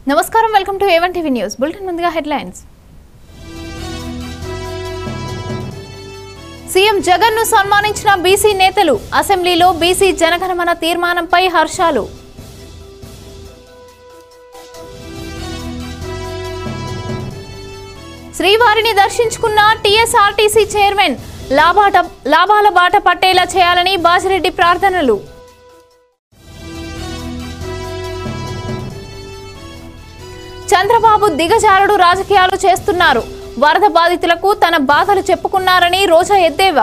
నమస్కారం welcome to A1 TV news bulletin ముందుగా headlines CM Jagan ను సన్మానించిన బీసీ నేతలు అసెంబ్లీలో బీసీ జనగణమన తీర్మానంపై హర్షాలు శ్రీవారిని దర్శించుకున్న టీఎస్ఆర్టీసీ చైర్మన్ లాభాల బాట పట్టేలా చేయాలని బాజిరెడ్డి ప్రార్థనలు చంద్రబాబు దిగజారుడు రాజకీయాలు చేస్తున్నారు వరద బాధితులకు తన బాధలు చెప్పుకున్నారని రోజా ఎద్దేవా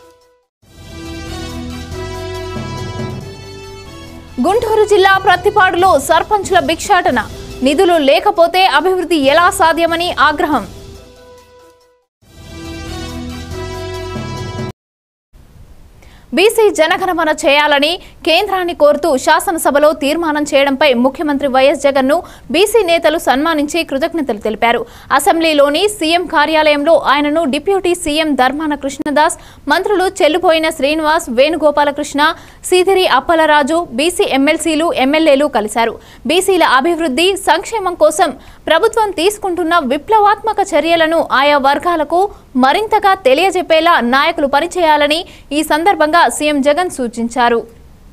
గుంటూరు జిల్లా ప్రత్తిపాడులో సర్పంచుల భిక్షాటన నిధులు లేకపోతే అభివృద్ధి ఎలా సాధ్యమని ఆగ్రహం బీసీ జనగణమన చేయాలని కేంద్రాన్ని కోరుతూ శాసనసభలో తీర్మానం చేయడంపై ముఖ్యమంత్రి వైఎస్ జగన్ ను బీసీ నేతలు సన్మానించి కృతజ్ఞతలు తెలిపారు. అసెంబ్లీలోని సీఎం కార్యాలయంలో ఆయనను డిప్యూటీ సీఎం ధర్మాన కృష్ణదాస్, మంత్రులు చెల్లుపోయిన శ్రీనివాస్, వేణుగోపాలకృష్ణ, సీదిరి అప్పలరాజు, బీసీ ఎమ్మెల్సీలు, ఎమ్మెల్యేలు కలిశారు. బీసీల అభివృద్ధి, సంక్షేమం కోసం ప్రభుత్వం తీసుకుంటున్న విప్లవాత్మక చర్యలను ఆయా వర్గాలకు మరింతగా తెలియజెప్పేలా నాయకులు పనిచేయాలని ఈ సందర్భంగా సీఎం జగన్ సూచించారు.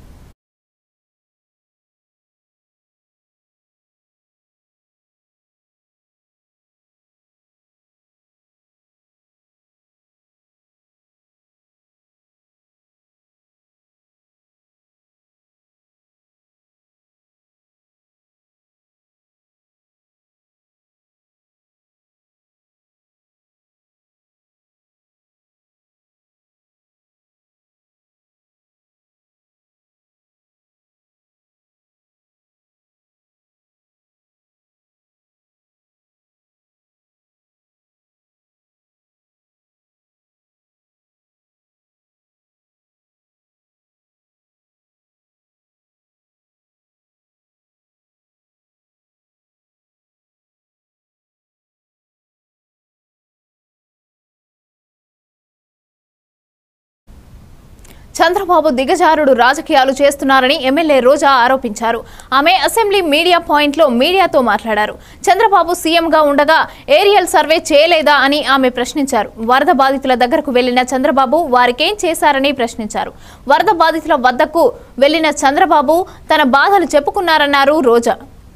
చంద్రబాబు దిగజారుడు రాజకీయాలు చేస్తున్నారని ఎమ్మెల్యే రోజా ఆరోపించారు. ఆమె అసెంబ్లీ మీడియా పాయింట్లో మీడియాతో మాట్లాడారు. చంద్రబాబు సీఎంగా ఉండగా ఏరియల్ సర్వే చేయలేదా అని ఆమె ప్రశ్నించారు. వరద బాధితుల దగ్గరకు వెళ్లిన చంద్రబాబు వారికేం చేశారని ప్రశ్నించారు. వరద బాధితుల వద్దకు వెళ్లిన చంద్రబాబు తన బాధలు చెప్పుకున్నారన్నారు రోజా.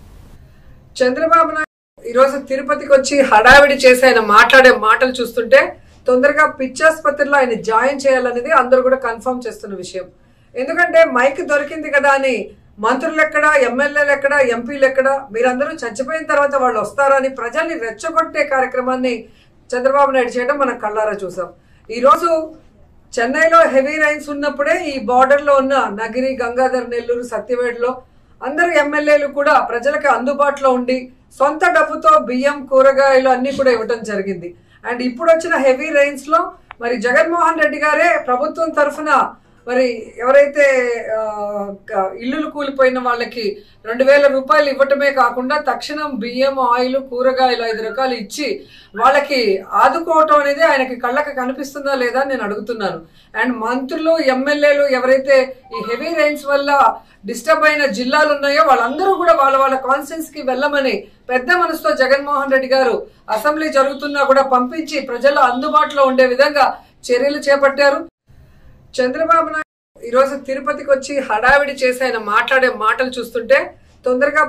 చంద్రబాబు నాయుడు ఈరోజు తిరుపతికి వచ్చి హడావిడి చేసి ఆయన మాట్లాడే మాటలు చూస్తుంటే తొందరగా పిచ్చాసుపత్రిలో ఆయన జాయిన్ చేయాలనేది అందరూ కూడా కన్ఫర్మ్ చేస్తున్న విషయం. ఎందుకంటే మైక్ దొరికింది కదా అని మంత్రులు ఎక్కడ, ఎమ్మెల్యేలు ఎక్కడ, ఎంపీలు ఎక్కడ, మీరందరూ చచ్చిపోయిన తర్వాత వాళ్ళు వస్తారని ప్రజల్ని రెచ్చగొట్టే కార్యక్రమాన్ని చంద్రబాబు నాయుడు చేయడం మనం కళ్ళారా చూసాం. ఈరోజు చెన్నైలో హెవీ రైన్స్ ఉన్నప్పుడే ఈ బార్డర్లో ఉన్న నగిరి, గంగాధర్, నెల్లూరు, సత్యవేడులో అందరు ఎమ్మెల్యేలు కూడా ప్రజలకు అందుబాటులో ఉండి సొంత డబ్బుతో బియ్యం, కూరగాయలు అన్ని కూడా ఇవ్వడం జరిగింది. అండ్ ఇప్పుడు వచ్చిన హెవీ రైన్స్ లో మరి జగన్మోహన్ రెడ్డి గారే ప్రభుత్వం తరఫున మరి ఎవరైతే ఇల్లులు కూలిపోయిన వాళ్ళకి 2000 రూపాయలు ఇవ్వటమే కాకుండా తక్షణం బియ్యం, ఆయిల్, కూరగాయలు 5 రకాలు ఇచ్చి వాళ్ళకి ఆదుకోవటం అనేది ఆయనకి కళ్ళకి కనిపిస్తుందా లేదా నేను అడుగుతున్నాను. అండ్ మంత్రులు, ఎమ్మెల్యేలు ఎవరైతే ఈ హెవీ రైన్స్ వల్ల డిస్టర్బ్ అయిన జిల్లాలు ఉన్నాయో వాళ్ళందరూ కూడా వాళ్ళ కాన్స్టిట్యూన్స్ కి వెళ్ళమని పెద్ద మనసుతో జగన్మోహన్ రెడ్డి గారు అసెంబ్లీ జరుగుతున్నా కూడా పంపించి ప్రజల అందుబాటులో ఉండే విధంగా చర్యలు చేపట్టారు. చంద్రబాబు నాయుడు ఈరోజు తిరుపతికి వచ్చి హడావిడి చేసి ఆయన మాట్లాడే మాటలు చూస్తుంటే తొందరగా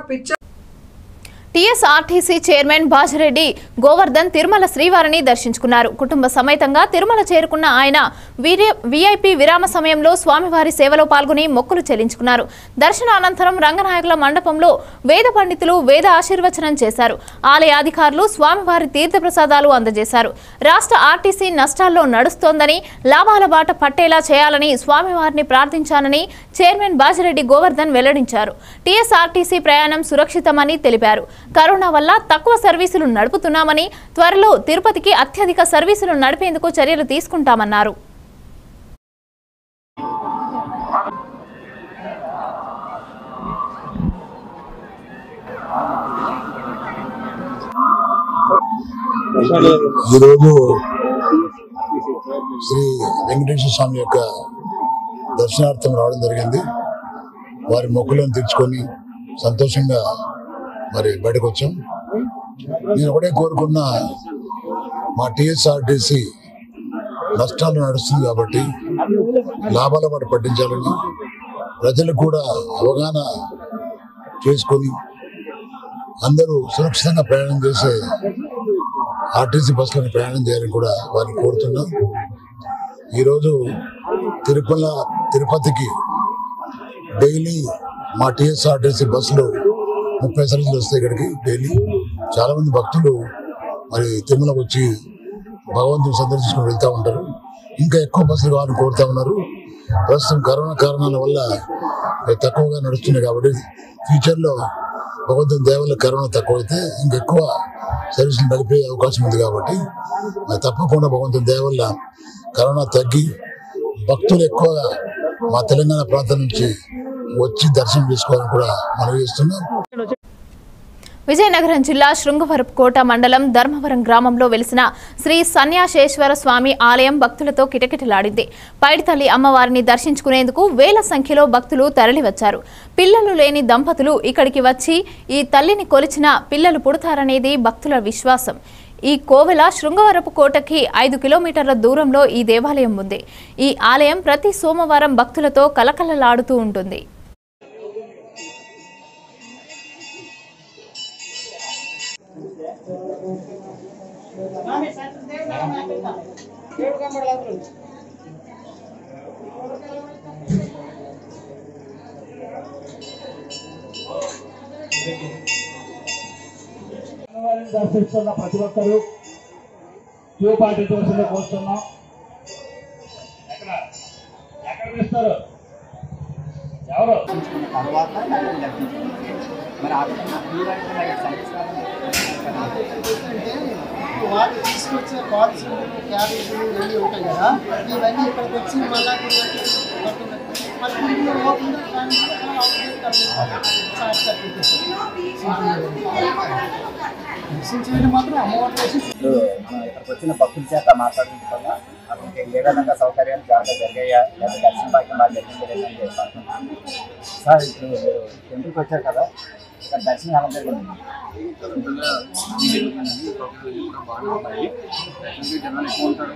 టీఎస్ఆర్టీసీ చైర్మన్ బాజిరెడ్డి గోవర్ధన్ తిరుమల శ్రీవారిని దర్శించుకున్నారు. కుటుంబ సమేతంగా తిరుమల చేరుకున్న ఆయన వీఐపీ విరామ సమయంలో స్వామివారి సేవలో పాల్గొని మొక్కులు చెల్లించుకున్నారు. దర్శన అనంతరం రంగనాయకుల మండపంలో వేద పండితులు వేద ఆశీర్వచనం చేశారు. ఆలయ అధికారులు స్వామివారి తీర్థప్రసాదాలు అందజేశారు. రాష్ట్ర ఆర్టీసీ నష్టాల్లో నడుస్తోందని, లాభాల బాట పట్టేలా చేయాలని స్వామివారిని ప్రార్థించానని చైర్మన్ బాజిరెడ్డి గోవర్ధన్ వెల్లడించారు. టీఎస్ఆర్టీసీ ప్రయాణం సురక్షితమని తెలిపారు. కరోనా వల్ల తక్కువ సర్వీసులు నడుపుతున్నామని, త్వరలో తిరుపతికి అత్యధిక సర్వీసులు నడిపేందుకు చర్యలు తీసుకుంటామన్నారు. ఈరోజు శ్రీ వెంకటేశ్వర స్వామి యొక్క దర్శనార్థం రావడం జరిగింది. వారి మొక్కులను తీర్చుకొని సంతోషంగా మరి బయటకు వచ్చాం. నేను ఒకటే కోరుకున్నా, మా టీఎస్ఆర్టీసీ నష్టాలు నడుస్తుంది కాబట్టి లాభాల పాటు పట్టించాలని, ప్రజలకు కూడా అవగాహన చేసుకొని అందరూ సురక్షితంగా ప్రయాణం చేసే ఆర్టీసీ బస్సులను ప్రయాణం చేయాలని కూడా వారిని కోరుతున్నాం. ఈరోజు తిరుపతికి డైలీ మా టీఎస్ఆర్టీసీ బస్సులు 30 సర్వీసులు వస్తాయి. ఇక్కడికి డైలీ చాలా మంది భక్తులు మరి తిరుమలకు వచ్చి భగవంతుని సందర్శించుకుని వెళ్తూ ఉంటారు. ఇంకా ఎక్కువ బస్సులు కావాలని కోరుతా ఉన్నారు. ప్రస్తుతం కరోనా కారణాల వల్ల తక్కువగా నడుస్తున్నాయి కాబట్టి ఫ్యూచర్లో భగవంతుని దయ వల్ల కరోనా తక్కువైతే ఇంకెక్కువ సర్వీసులు నడిపే అవకాశం ఉంది. కాబట్టి తప్పకుండా భగవంతుని దయ వల్ల కరోనా తగ్గి భక్తులు ఎక్కువగా మా తెలంగాణ ప్రాంతం నుంచి వచ్చి దర్శనం చేసుకోవాలని కూడా మనవి చేస్తున్నాం. విజయనగరం జిల్లా శృంగవరపుకోట మండలం ధర్మవరం గ్రామంలో వెలిసిన శ్రీ సన్యాసేశ్వర స్వామి ఆలయం భక్తులతో కిటకిటలాడింది. పైడితల్లి అమ్మవారిని దర్శించుకునేందుకు వేల సంఖ్యలో భక్తులు తరలివచ్చారు. పిల్లలు లేని దంపతులు ఇక్కడికి వచ్చి ఈ తల్లిని కొలిచిన పిల్లలు పుడతారనేది భక్తుల విశ్వాసం. ఈ కోవెల శృంగవరపుకోటకి 5 కిలోమీటర్ల దూరంలో ఈ దేవాలయం ఉంది. ఈ ఆలయం ప్రతి సోమవారం భక్తులతో కలకలలాడుతూ ఉంటుంది. దర్శిస్తున్న ప్రతి ఒక్కరూ క్యూ పాటించవలసిందే కోరుతున్నాం. ఎక్కడ వేస్తారు ఎవరు వాళ్ళు తీసుకొచ్చే బాక్సులు క్యాబేజీలు ఇవన్నీ ఉంటాయి కదా, ఇవన్నీ ఇక్కడికి వచ్చి మళ్ళీ మాత్రం అమ్మవారు ఇక్కడికి వచ్చిన భక్తుల చేత మాట్లాడుకుంటున్నా అతనికి ఏ విధంగా సౌకర్యాలు జరిగాయా లేదా దర్శన భాగ్యం బాగా జరిగింది లేదని చెప్పాను. సార్ ఇప్పుడు మీరు టెంపుల్కి వచ్చారు కదా, ఇక్కడ దర్శనం ఎలా జరిగింది? జనాలు ఎక్కువ ఉంటారు,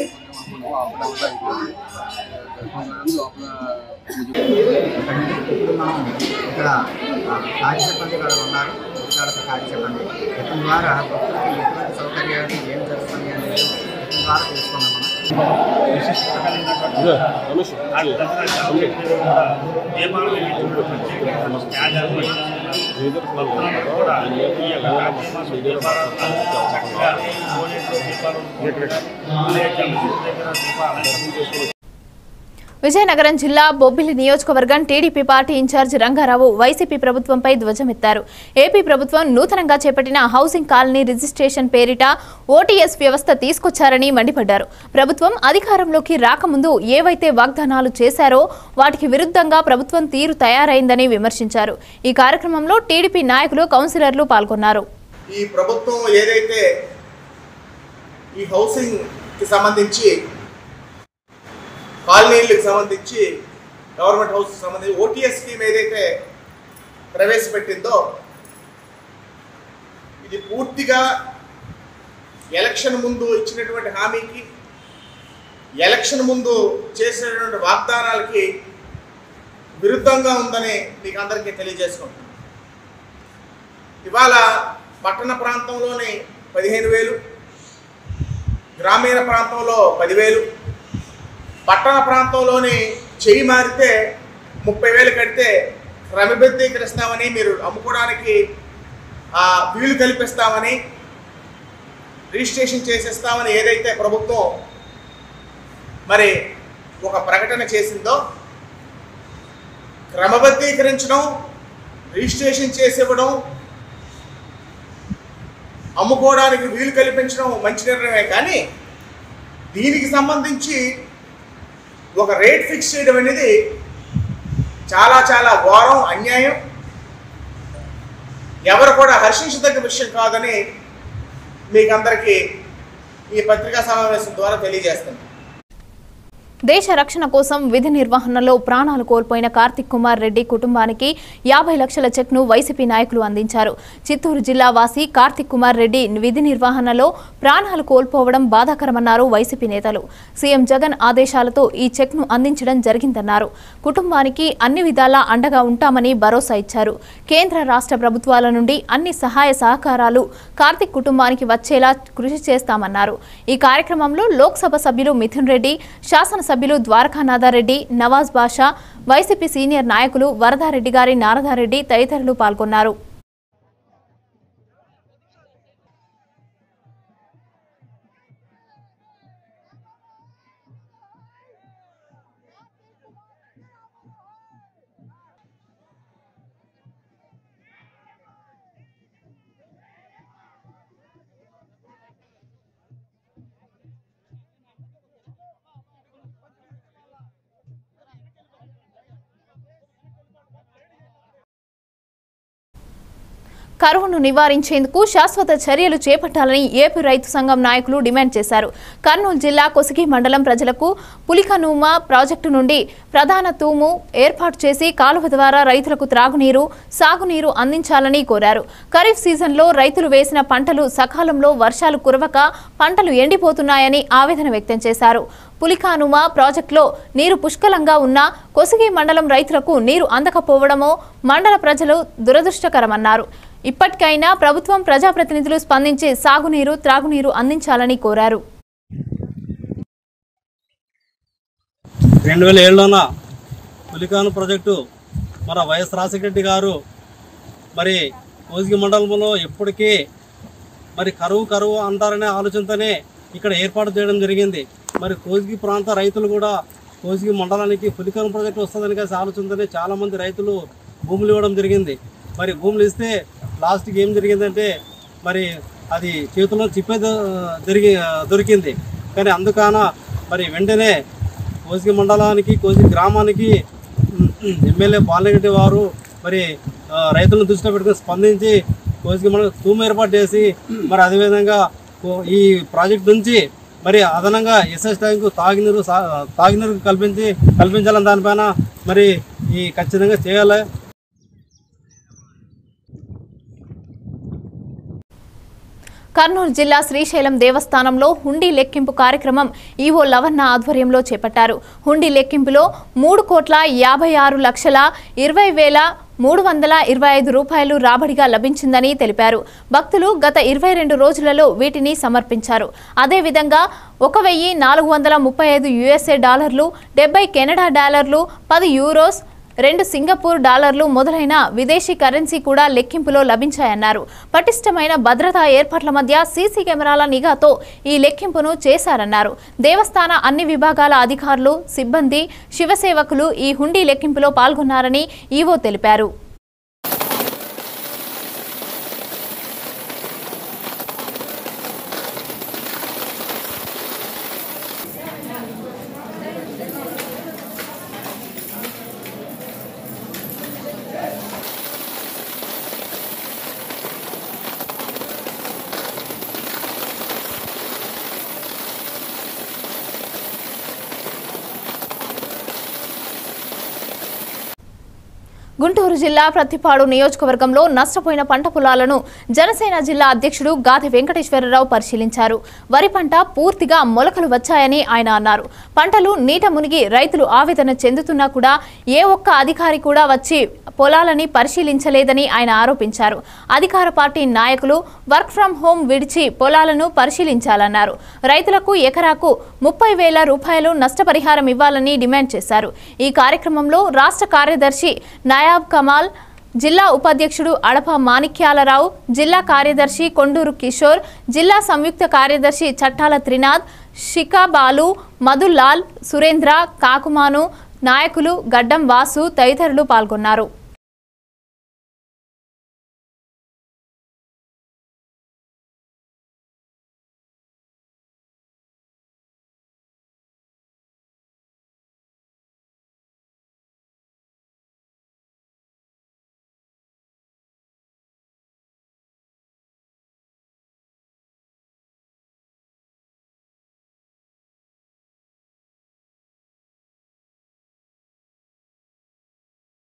ఇప్పుడు మనం ఇక్కడ కాకి చెప్పండి ఇక్కడ ఉన్నారు, ఇక్కడ కాకి చెప్పండి ఇతని ద్వారా భక్తులకి ఎటువంటి సౌకర్యాలు ఏం జరుగుతుంది అనేది ఇతని ద్వారా తెలుసుకున్నాం మనం. విజయనగరం జిల్లా బొబ్బిలి నియోజకవర్గం TDP party in-charge Rangarao YCP ప్రభుత్వంపై ధ్వజమెత్తారు. ఏపీ ప్రభుత్వం నూతనంగా చేపట్టిన హౌసింగ్ కాలనీ రిజిస్ట్రేషన్ పేరిట ఓటీఎస్ వ్యవస్థ తీసుకొచ్చారని మండిపడ్డారు. ప్రభుత్వం అధికారంలోకి రాకముందు ఏవైతే వాగ్దానాలు చేశారో వాటికి విరుద్ధంగా ప్రభుత్వం తీరు తయారైందని విమర్శించారు. ఈ కార్యక్రమంలో టీడీపీ నాయకులు, కౌన్సిలర్లు పాల్గొన్నారు. ఈ ప్రభుత్వం ఏదైతే ఈ హౌసింగ్ కి సంబంధించి కాలనీలకు సంబంధించి గవర్నమెంట్ హౌస్ సంబంధించి ఓటీఎస్ స్కీమ్ ఏదైతే ప్రవేశపెట్టిందో ఇది పూర్తిగా ఎలక్షన్ ముందు ఇచ్చినటువంటి హామీకి, ఎలక్షన్ ముందు చేసినటువంటి వాగ్దానాలకి విరుద్ధంగా ఉందని మీకు అందరికీ తెలియజేసుకుంటున్నాను. ఇవాళ పట్టణ ప్రాంతంలోని 15,000, గ్రామీణ ప్రాంతంలో 10,000, పట్టణ ప్రాంతంలోని చెయ్యి మారితే 30,000 కడితే క్రమబద్ధీకరిస్తామని, మీరు అమ్ముకోవడానికి వీలు కల్పిస్తామని, రిజిస్ట్రేషన్ చేసేస్తామని ఏదైతే ప్రభుత్వం మరి ఒక ప్రకటన చేసిందో, క్రమబద్ధీకరించడం, రిజిస్ట్రేషన్ చేసివ్వడం, అమ్ముకోవడానికి వీలు కల్పించడం మంచి నిర్ణయమే. కానీ దీనికి సంబంధించి ఒక రేట్ ఫిక్స్ చేయడం అనేది చాలా చాలా ఘోరం, అన్యాయం, ఎవరు కూడా హర్షించదగ్గ విషయం కాదని మీకు అందరికీ ఈ పత్రికా సమావేశం ద్వారా తెలియజేస్తాను. దేశ రక్షణ కోసం విధి నిర్వహణలో ప్రాణాలు కోల్పోయిన కార్తిక్ కుమార్ రెడ్డి కుటుంబానికి 50 లక్షల చెక్ను వైసీపీ నాయకులు అందించారు. చిత్తూరు జిల్లా వాసి కార్తిక్ కుమార్ రెడ్డి విధి నిర్వహణలో ప్రాణాలు కోల్పోవడం బాధాకరమన్నారు వైసీపీ నేతలు. సీఎం జగన్ ఆదేశాలతో ఈ చెక్ను అందించడం జరిగిందన్నారు. కుటుంబానికి అన్ని విధాలా అండగా ఉంటామని భరోసా ఇచ్చారు. కేంద్ర రాష్ట్ర ప్రభుత్వాల నుండి అన్ని సహాయ సహకారాలు కార్తిక్ కుటుంబానికి వచ్చేలా కృషి చేస్తామన్నారు. ఈ కార్యక్రమంలో లోక్సభ సభ్యులు మిథున్ రెడ్డి, శాసనసభ్యులు ద్వారకానాథారెడ్డి, నవాజ్ బాషా, వైసీపీ సీనియర్ నాయకులు వరదారెడ్డి గారి నారదారెడ్డి తదితరులు పాల్గొన్నారు. కరువును నివారించేందుకు శాశ్వత చర్యలు చేపట్టాలని ఏపీ రైతు సంఘం నాయకులు డిమాండ్ చేశారు. కర్నూలు జిల్లా కొసిగి మండలం ప్రజలకు పులికనూమ ప్రాజెక్టు నుండి ప్రధాన తూము ఏర్పాటు చేసి కాలువ ద్వారా రైతులకు త్రాగునీరు, సాగునీరు అందించాలని కోరారు. ఖరీఫ్ సీజన్లో రైతులు వేసిన పంటలు సకాలంలో వర్షాలు కురవక పంటలు ఎండిపోతున్నాయని ఆవేదన వ్యక్తం చేశారు. పులికానుమ ప్రాజెక్టులో నీరు పుష్కలంగా ఉన్న కొసిగి మండలం రైతులకు నీరు అందకపోవడమో మండల ప్రజలు దురదృష్టకరమన్నారు. ఇప్పటికైనా ప్రభుత్వం, ప్రజాప్రతినిధులు స్పందించి సాగునీరు, త్రాగునీరు అందించాలని కోరారు. 2007లోన పులికాను ప్రాజెక్టు మన వైఎస్ రాజశేఖర రెడ్డి గారు మరి కోసిగి మండలంలో ఎప్పటికీ మరి కరువు అంటారనే ఆలోచనతోనే ఇక్కడ ఏర్పాటు చేయడం జరిగింది. మరి కోసిగి ప్రాంత రైతులు కూడా కోసిగి మండలానికి పులికాను ప్రాజెక్టు వస్తుందని కలిసి ఆలోచనతోనే చాలామంది రైతులు భూములు ఇవ్వడం జరిగింది. మరి భూములు ఇస్తే లాస్ట్కి ఏం జరిగిందంటే మరి అది చేతుల్లో చిప్పే దొరికింది. కానీ అందుకన మరి వెంటనే కోసిగి మండలానికి, కోసిగి గ్రామానికి ఎమ్మెల్యే బాలరెడ్డి వారు మరి రైతులను దృష్టిలో పెట్టుకుని స్పందించి కోసిగి మండలం తూము ఏర్పాటు చేసి మరి అదేవిధంగా ఈ ప్రాజెక్ట్ నుంచి మరి అదనంగా ఎస్ఎస్ ట్యాంకు తాగినీరు కల్పించాలని దానిపైన మరి ఈ ఖచ్చితంగా చేయాలి. కర్నూలు జిల్లా శ్రీశైలం దేవస్థానంలో హుండీ లెక్కింపు కార్యక్రమం ఈవో లవన్న ఆధ్వర్యంలో చేపట్టారు. హుండీ లెక్కింపులో 3,56,20,325 రూపాయలు రాబడిగా లభించిందని తెలిపారు. భక్తులు గత 22 రోజులలో వీటిని సమర్పించారు. అదేవిధంగా 1,435 యుఎస్ఏ డాలర్లు, 70 కెనడా డాలర్లు, 10 యూరోస్, 2 సింగపూర్ డాలర్లు మొదలైన విదేశీ కరెన్సీ కూడా లెక్కింపులో లభించాయన్నారు. పటిష్టమైన భద్రతా ఏర్పాట్ల మధ్య సీసీ కెమెరాల నిఘాతో ఈ లెక్కింపును చేశారన్నారు. దేవస్థాన అన్ని విభాగాల అధికారులు, సిబ్బంది, శివసేవకులు ఈ హుండీ లెక్కింపులో పాల్గొన్నారని ఈవో తెలిపారు. గుంటూరు జిల్లా ప్రతిపాడు నియోజకవర్గంలో నష్టపోయిన పంట పొలాలను జనసేన జిల్లా అధ్యక్షుడు గాది వెంకటేశ్వరరావు పరిశీలించారు. వరి పంట పూర్తిగా మొలకలు వచ్చాయని ఆయన అన్నారు. పంటలు నీట మునిగి రైతులు ఆవేదన చెందుతున్నా కూడా ఏ ఒక్క అధికారి కూడా వచ్చి పొలాలని పరిశీలించలేదని ఆయన ఆరోపించారు. అధికార పార్టీ నాయకులు వర్క్ ఫ్రం హోం విడిచి పొలాలను పరిశీలించాలన్నారు. రైతులకు ఎకరాకు 30,000 రూపాయలు నష్టపరిహారం ఇవ్వాలని డిమాండ్ చేశారు. ఈ కార్యక్రమంలో రాష్ట్ర కార్యదర్శి నాయాబ్ కమాల్, జిల్లా ఉపాధ్యక్షుడు అడప మాణిక్యాలరావు, జిల్లా కార్యదర్శి కొండూరు కిషోర్, జిల్లా సంయుక్త కార్యదర్శి చట్టాల త్రినాథ్, షికా బాలు, మధులాల్, సురేంద్ర, కాకుమాను, నాయకులు గడ్డం వాసు తదితరులు పాల్గొన్నారు.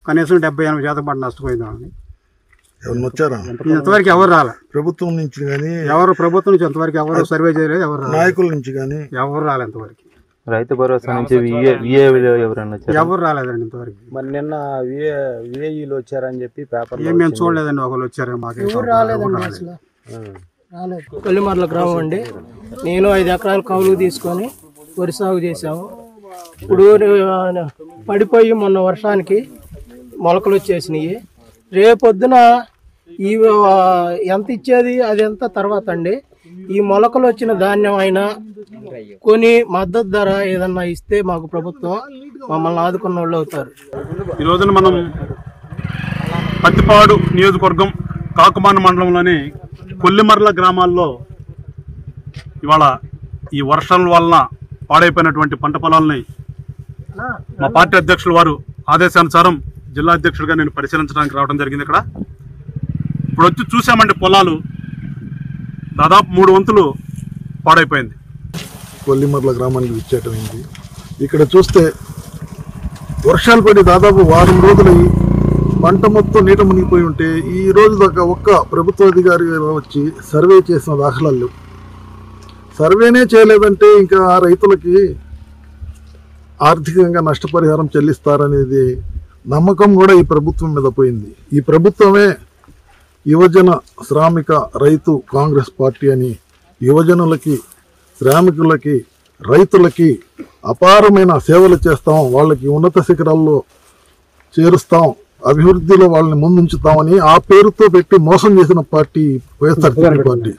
కనీసం 70-80% పంట నష్టపోయిందామని. ఎవరు వచ్చారా? ఇంతవరకు ఎవరు రాలే. ప్రభుత్వం నుంచి కానీ ప్రభుత్వం నుంచి ఎంతవరకు ఎవరు సర్వే చేయలేదు. ఎవరు నాయకుల నుంచి కానీ ఎవరు రాలే ఇంతవరకు. రైతు భరోసా నుంచి ఎవరు రాలేదండి ఇంతవరకు. మరి నిన్న విఏఈలు వచ్చారని చెప్పి పేపర్ మేము చూడలేదండి. ఒకళ్ళు వచ్చారు, మాకు రాలేదండి. కొల్లిమర్ల గ్రామం అండి. నేను 5 ఎకరాల కౌలు తీసుకొని వరి సాగు చేసాము. ఇప్పుడు పడిపోయి మొన్న వర్షానికి మొలకలు వచ్చేసినాయి. రేపొద్దున ఈ ఎంత ఇచ్చేది అది ఎంత తర్వాత అండి. ఈ మొలకలు వచ్చిన ధాన్యం అయినా కొని మద్దతు ధర ఏదన్నా ఇస్తే మాకు ప్రభుత్వం మమ్మల్ని ఆదుకున్న వాళ్ళు అవుతారు. ఈ రోజున మనం పత్తిపాడు నియోజకవర్గం కాకుమాన మండలంలోని కొల్లిమర్ల గ్రామాల్లో ఇవాళ ఈ వర్షాల వలన పాడైపోయినటువంటి పంట పొలాలని మా పార్టీ అధ్యక్షుల వారు ఆదేశానుసారం జిల్లా అధ్యక్షుడిగా నేను పరిశీలించడానికి రావడం జరిగింది. ఇక్కడ ఇప్పుడు వచ్చి చూసామండి, పొలాలు దాదాపు 3 వంతులు పాడైపోయింది. కొల్లిమర్ల గ్రామానికి విచ్చేటమైంది. ఇక్కడ చూస్తే వర్షాలు పడి దాదాపు 1 వారం రోజులు పంట మొత్తం నీట మునిగిపోయి ఉంటే ఈ రోజు దాకా ఒక్క ప్రభుత్వ అధికారి వచ్చి సర్వే చేసిన దాఖలాలు. సర్వేనే చేయలేదంటే ఇంకా రైతులకి ఆర్థికంగా నష్టపరిహారం చెల్లిస్తారనేది నమ్మకం కూడా ఈ ప్రభుత్వం మీద పోయింది. ఈ ప్రభుత్వమే యువజన శ్రామిక రైతు కాంగ్రెస్ పార్టీ అని యువజనులకి, శ్రామికులకి, రైతులకి అపారమైన సేవలు చేస్తాం, వాళ్ళకి ఉన్నత శిఖరాల్లో చేరుస్తాం, అభివృద్ధిలో వాళ్ళని ముందుంచుతామని ఆ పేరుతో పెట్టి మోసం చేసిన పార్టీ వైఎస్ఆర్సీపీ పార్టీ.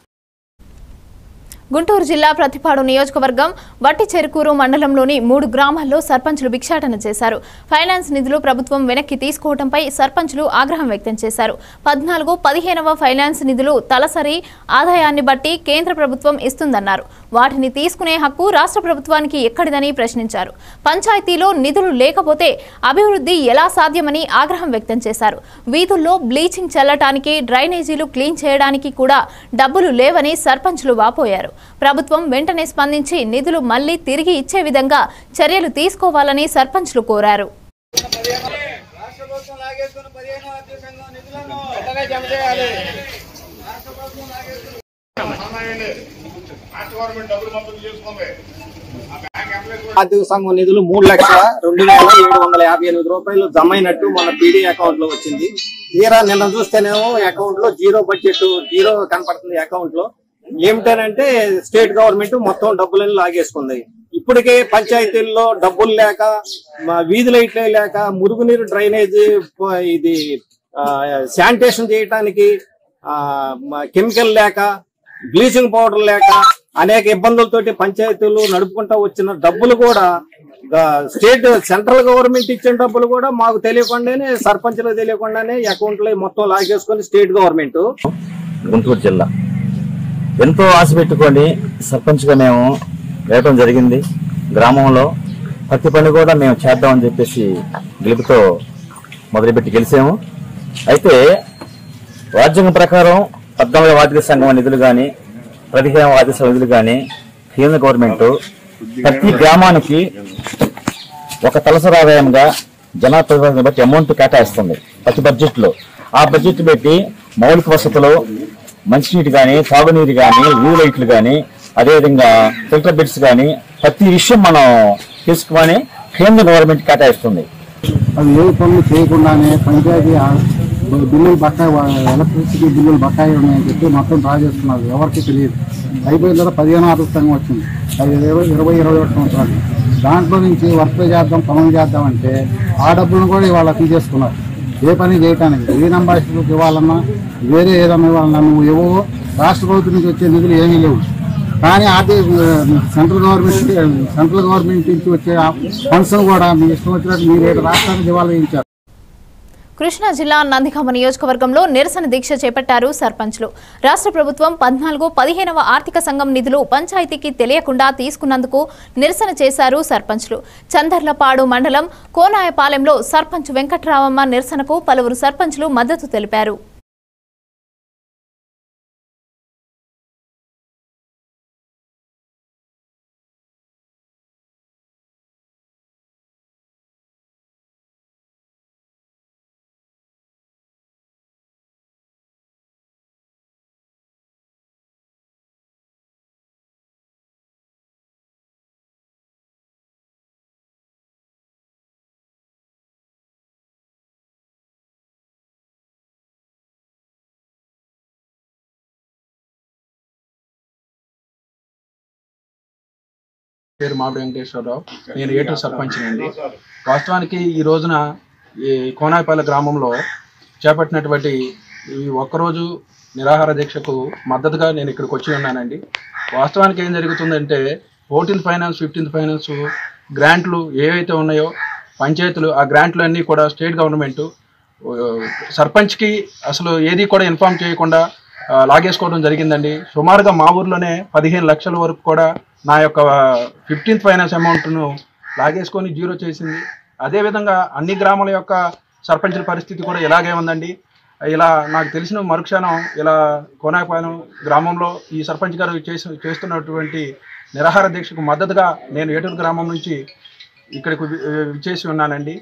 గుంటూరు జిల్లా ప్రతిపాడు నియోజకవర్గం వట్టిచెరుకూరు మండలంలోని 3 గ్రామాల్లో సర్పంచులు భిక్షాటన చేశారు. ఫైనాన్స్ నిధులు ప్రభుత్వం వెనక్కి తీసుకోవడంపై సర్పంచులు ఆగ్రహం వ్యక్తం చేశారు. 14, 15వ ఫైనాన్స్ నిధులు తలసరి ఆదాయాన్ని బట్టి కేంద్ర ప్రభుత్వం ఇస్తుందన్నారు. వాటిని తీసుకునే హక్కు రాష్ట్ర ప్రభుత్వానికి ఎక్కడిదని ప్రశ్నించారు. పంచాయతీలో నిధులు లేకపోతే అభివృద్ధి ఎలా సాధ్యమని ఆగ్రహం వ్యక్తం చేశారు. వీధుల్లో బ్లీచింగ్ చల్లటానికి, డ్రైనేజీలు క్లీన్ చేయడానికి కూడా డబ్బులు లేవని సర్పంచులు వాపోయారు. ప్రభుత్వం వెంటనే స్పందించి నిధులు మళ్లీ తిరిగి ఇచ్చే విధంగా చర్యలు తీసుకోవాలని సర్పంచులు కోరారు. ఆర్థిక సంఘం నిధులు 3,02,758 రూపాయలు జమ అయినట్టు మన పీడీ అకౌంట్ లో వచ్చింది. తీరా నిన్న చూస్తేనేమో అకౌంట్ లో జీరో బడ్జెట్, జీరో కనపడుతుంది అకౌంట్ లో. ఏమిటనంటే స్టేట్ గవర్నమెంట్ మొత్తం డబ్బులను లాగేసుకుంది. ఇప్పటికే పంచాయతీల్లో డబ్బులు లేక, వీధి లైట్లే లేక, మురుగునీరు డ్రైనేజీ ఇది శానిటేషన్ చేయడానికి కెమికల్ లేక, బ్లీచింగ్ పౌడర్ లేక అనేక ఇబ్బందులతోటి పంచాయతీలు నడుపుకుంటూ వచ్చిన డబ్బులు కూడా స్టేట్ సెంట్రల్ గవర్నమెంట్ ఇచ్చిన డబ్బులు కూడా మాకు తెలియకుండానే, సర్పంచ్లకు తెలియకుండానే అకౌంట్ లో మొత్తం లాగేసుకుని స్టేట్ గవర్నమెంట్. గుంటూరు జిల్లా ఎంతో ఆశ పెట్టుకొని సర్పంచ్గా మేము వేయటం జరిగింది. గ్రామంలో ప్రతి పని కూడా మేము చేద్దామని చెప్పేసి గెలుపుతో మొదలుపెట్టి గెలిచాము. అయితే రాజ్యాంగం ప్రకారం 14వ ఆర్థిక సంఘం నిధులు కానీ, 15వ ఆర్థిక సంఘం నిధులు కానీ కేంద్ర గవర్నమెంట్ ప్రతి గ్రామానికి ఒక తలసరి ఆదాయంగా జనాభా బట్టి అమౌంట్ కేటాయిస్తుంది ప్రతి బడ్జెట్ లో. ఆ బడ్జెట్ పెట్టి మౌలిక వసతులు, మంచినీటి కానీ, తాగునీరు కానీ, వీధి లైట్లు కానీ, అదేవిధంగా ఫిల్టర్ బెడ్స్ కానీ ప్రతి విషయం మనం తీసుకుని కేంద్ర గవర్నమెంట్ కేటాయిస్తుంది. అవి ఏ పనులు చేయకుండానే పంచాయతీ బిల్లులు బకాయి, ఎలక్ట్రిసిటీ బిల్లులు బకాయి ఉన్నాయని చెప్పి మొత్తం డ్రా చేస్తున్నారు. ఎవరికి తెలియదు. అయిపోయిన తర్వాత 15వ ఆర్థిక సంఘం వచ్చింది. అది 20-21 సంవత్సరాలు. దాంట్లో నుంచి వర్క్ చేద్దాం, పనులు చేద్దాం అంటే ఆ డబ్బులను కూడా ఇవాళ తీసేసుకున్నారు. ఏ పని చేయటానికి ఏ నంబాయిస్టులకు ఇవ్వాలన్నా, వేరే ఏదన్నా ఇవ్వాలన్నా నువ్వు ఇవ్వవు. రాష్ట్ర ప్రభుత్వం నుంచి వచ్చే నిధులు ఏమీ లేవు. కానీ సెంట్రల్ గవర్నమెంట్ నుంచి వచ్చే ఫండ్స్ కూడా మీ ఇష్టం వచ్చినట్టు మీరు రాష్ట్రానికి దివాలా ఇచ్చారు. కృష్ణా జిల్లా నందిగామ నియోజకవర్గంలో నిరసన దీక్ష చేపట్టారు సర్పంచ్లు. రాష్ట్ర ప్రభుత్వం 14, 15వ ఆర్థిక సంఘం నిధులు పంచాయతీకి తెలియకుండా తీసుకున్నందుకు నిరసన చేశారు సర్పంచ్లు. చందర్లపాడు మండలం కోనాయపాలెంలో సర్పంచ్ వెంకట్రావమ్మ నిరసనకు పలువురు సర్పంచ్లు మద్దతు తెలిపారు. పేరు మామిడి వెంకటేశ్వరరావు. నేను ఏటూరు సర్పంచ్ని అండి. వాస్తవానికి ఈ రోజున ఈ కోనాయిపల్లి గ్రామంలో చేపట్టినటువంటి ఈ ఒక్కరోజు నిరాహార దీక్షకు మద్దతుగా నేను ఇక్కడికి వచ్చి ఉన్నానండి. వాస్తవానికి ఏం జరుగుతుందంటే 14th ఫైనాన్స్ 15th ఫైనాన్స్ గ్రాంట్లు ఏవైతే ఉన్నాయో పంచాయతీలు, ఆ గ్రాంట్లు అన్నీ కూడా స్టేట్ గవర్నమెంట్ సర్పంచ్కి అసలు ఏది కూడా ఇన్ఫార్మ్ చేయకుండా లాగేసుకోవడం జరిగిందండి. సుమారుగా మా ఊర్లోనే 15 లక్షల వరకు కూడా నా యొక్క 15th ఫైనాన్స్ అమౌంట్ను లాగేసుకొని జీరో చేసింది. అదేవిధంగా అన్ని గ్రామాల యొక్క సర్పంచుల పరిస్థితి కూడా ఇలాగే ఉందండి. ఇలా నాకు తెలిసిన మరుక్షణం ఇలా కోనాయిపాలెం గ్రామంలో ఈ సర్పంచ్ గారు చేస్తున్నటువంటి నిరాహార దీక్షకు మద్దతుగా నేను ఏటూరు గ్రామం నుంచి ఇక్కడికి విచ్చేసి ఉన్నానండి.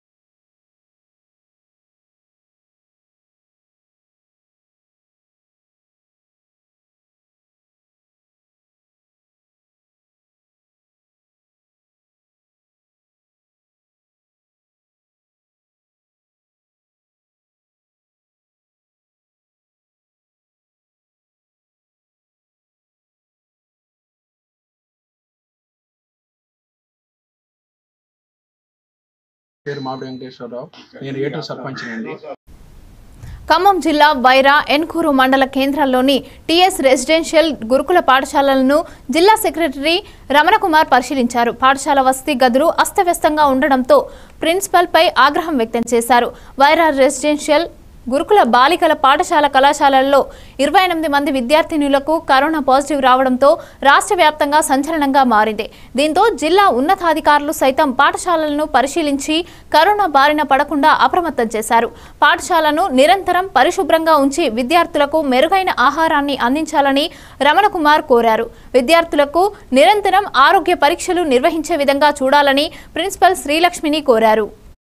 పేరు మామిడి వెంకటేశ్వరరావు. నేను ఏటూరు సర్పంచ్ని అండి. ఖమ్మం జిల్లా వైరా ఎన్కూరు మండల కేంద్రాల్లోని టీఎస్ రెసిడెన్షియల్ గురుకుల పాఠశాలలను జిల్లా సెక్రటరీ రమణకుమార్ పరిశీలించారు. పాఠశాల వసతి గదులు అస్తవ్యస్తంగా ఉండడంతో ప్రిన్సిపల్పై ఆగ్రహం వ్యక్తం చేశారు. వైరా రెసిడెన్షియల్ గురుకుల బాలికల పాఠశాల కళాశాలల్లో 28 మంది విద్యార్థినులకు కరోనా పాజిటివ్ రావడంతో రాష్ట్ర వ్యాప్తంగా సంచలనంగా మారింది. దీంతో జిల్లా ఉన్నతాధికారులు సైతం పాఠశాలలను పరిశీలించి కరోనా బారిన పడకుండా అప్రమత్తం చేశారు. పాఠశాలను నిరంతరం పరిశుభ్రంగా ఉంచి విద్యార్థులకు మెరుగైన ఆహారాన్ని అందించాలని రమణకుమార్ కోరారు. విద్యార్థులకు నిరంతరం ఆరోగ్య పరీక్షలు నిర్వహించే విధంగా చూడాలని ప్రిన్సిపల్ శ్రీలక్ష్మిని కోరారు.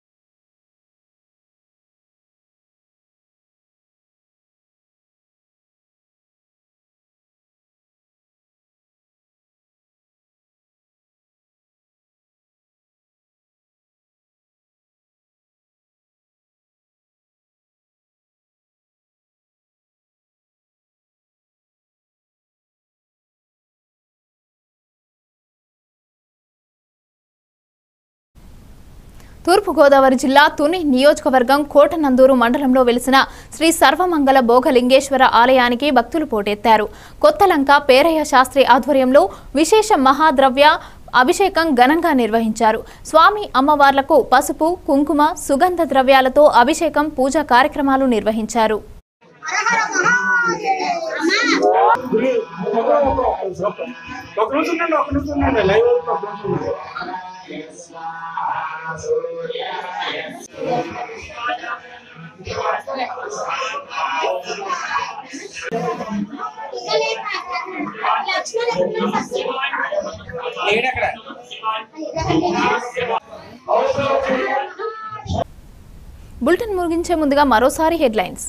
తూర్పుగోదావరి జిల్లా తుని నియోజకవర్గం కోటనందూరు మండలంలో వెలిసిన శ్రీ సర్వమంగళ భోగలింగేశ్వర ఆలయానికి భక్తులు పోటెత్తారు. కొత్తలంక పేరయ్య శాస్త్రి ఆధ్వర్యంలో విశేష మహాద్రవ్య అభిషేకం ఘనంగా నిర్వహించారు. స్వామి అమ్మవార్లకు పసుపు, కుంకుమ, సుగంధ ద్రవ్యాలతో అభిషేకం, పూజా కార్యక్రమాలు నిర్వహించారు. బులెటిన్ ముగించే ముందుగా మరోసారి హెడ్లైన్స్.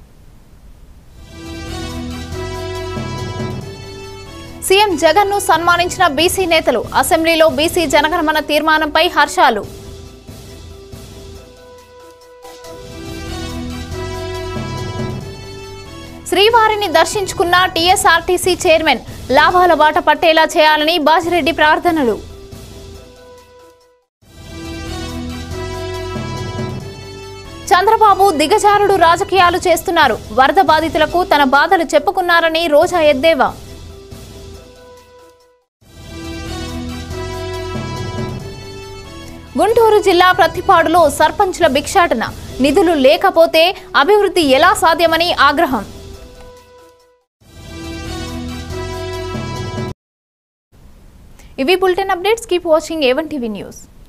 సీఎం జగన్ ను సన్మానించిన బీసీ నేతలు. అసెంబ్లీలో బీసీ జనగణమన తీర్మానంపై హర్షాలు. శ్రీవారిని దర్శించుకున్న టీఎస్ఆర్టీసీ చైర్మన్. లాభాల బాట పట్టేలా చేయాలని బాజిరెడ్డి ప్రార్థనలు. చంద్రబాబు దిగజారుడు రాజకీయాలు చేస్తున్నారు. వరద బాధితులకు తన బాధలు చెప్పుకున్నారని రోజా ఎద్దేవా. గుంటూరు జిల్లా ప్రతిపాడులో సర్పంచ్ల భిక్షాటన. నిధులు లేకపోతే అభివృద్ధి ఎలా సాధ్యమని ఆగ్రహం. ఇవి bulletin updates. Keep watching A1 TV news.